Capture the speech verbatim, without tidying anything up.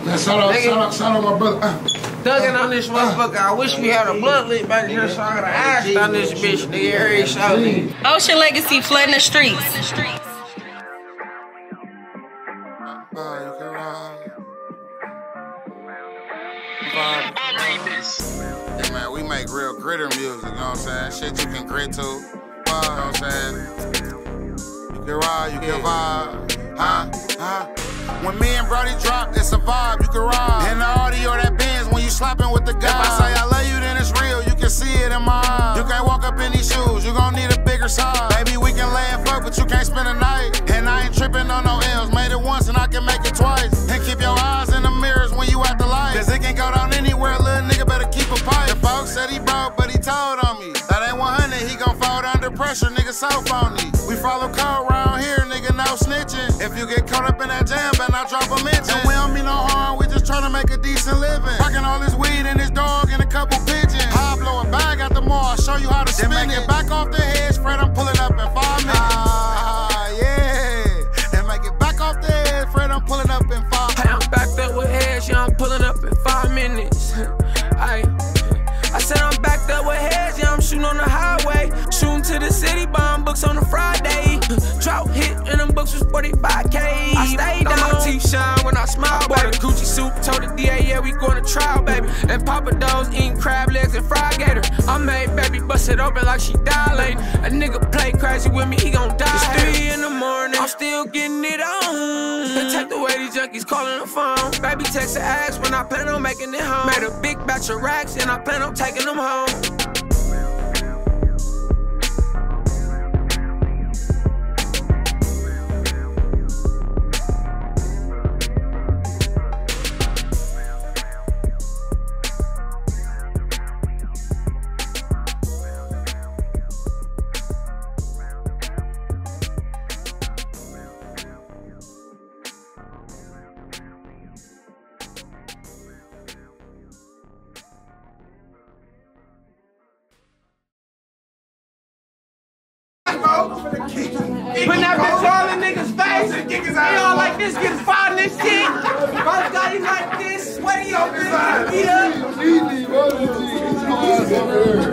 Yeah, shout out, shout out, shout out my brother. Uh, Thuggin' on this motherfucker. I wish we had a blood lit back here so I could have asked on this bitch, nigga. Every show, nigga. Ocean Legacy flooding the streets. Yeah, man, we make real gritter music, you know what I'm saying? Shit you can grit to, you know what I'm saying? You can ride, you can vibe, huh, huh? When me and Brody drop, it's a vibe, you can ride. In the audio that bends when you slapping with the guy. If I say I love you, then it's real, you can see it in my eyes. You can't walk up in these shoes, you gon' need a bigger size. Baby, we can lay and fuck, but you can't spend a night. And I ain't tripping on no L's, made it once and I can make it twice. And keep your eyes in the mirrors when you at the light. Cause it can go down anywhere, little nigga better keep a pipe. The folks said he broke, but he told on me. That ain't one hundred, he gon' fold under pressure, nigga so phony. We follow code round here, nigga, no snitching. If you get caught up in that jam, better not drop a mention. And we don't mean no harm, we just tryna make a decent living. Rockin' all this weed and this dog and a couple pigeons. I'll blow a bag at the mall, I'll show you how to spin it. Then make it back off the head, Fred, I'm pulling up in five minutes. Ah, yeah. Then make it back off the head, Fred, I'm pulling up in five minutes. Hey, I'm backed up with heads, yeah, I'm pulling up in five minutes. Aye. I said I'm backed up with heads, yeah, I'm shooting on the highway. Shooting to the city, buying books on a Friday. Drought hit, and them books was forty-five K. I stayed down. My teeth shine when I smile, boy. The Gucci suit told the D A, yeah, we going to trial, baby. And Papa Do's eating crab legs and fried gator. I made baby bust it open like she dilating. A nigga play crazy with me, he gon' die. It's three in the morning, I'm still getting it on. And take the way these junkies calling the phone. Baby text the ass when I plan on making it home. Made a big batch of racks, and I plan on taking them home. Putting that bitch all in niggas' face. He all like this, getting fired in this shit. First got him like this, sweaty on this, beat up.